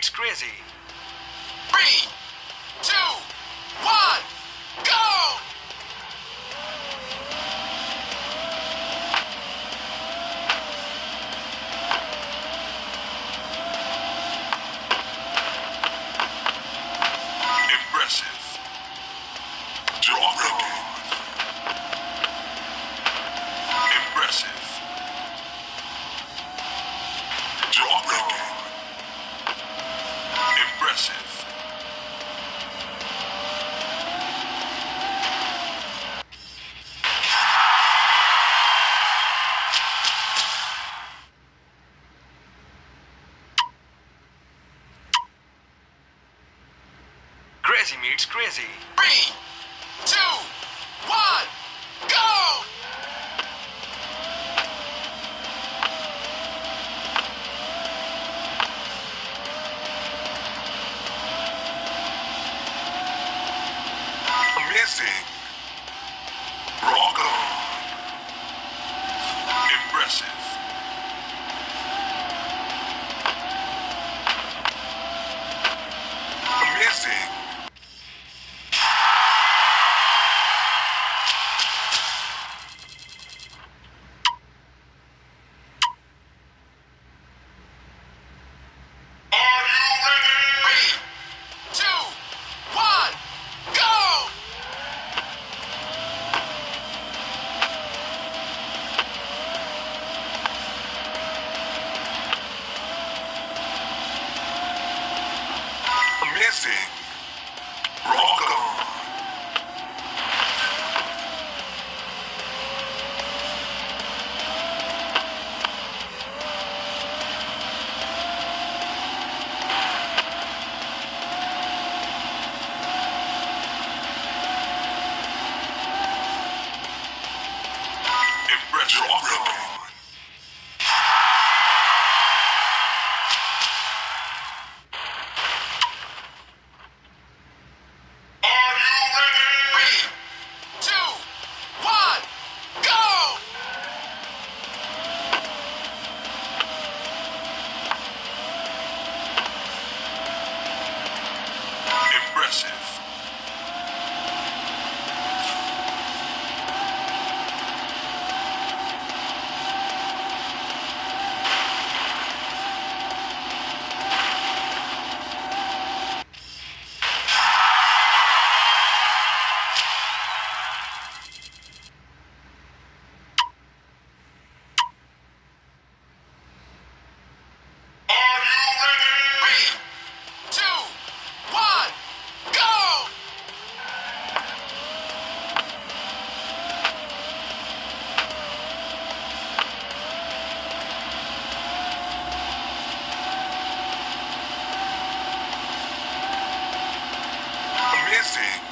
meets crazy. 3, 2, 1, go! Impressive. Draw record. Impressive. Draw record. Impressive. Crazy meets crazy. 3, 2, 1, go! Amazing. Rock on. Impressive. Amazing. Are you ready? 3, 2, 1, go! Amazing. Rock on. Impressive. Rock on. Are you ready? 3, 2, 1, go! Impressive. Are you ready? 3, 2, 1, go! Amazing.